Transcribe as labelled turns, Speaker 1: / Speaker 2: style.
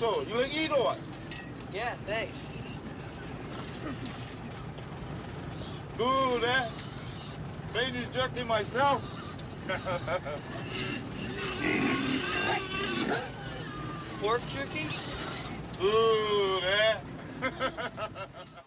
Speaker 1: so. You like eat or what?
Speaker 2: Yeah, thanks.
Speaker 1: Good, eh? Made this jerky myself.
Speaker 2: Pork jerky?
Speaker 1: Good, eh?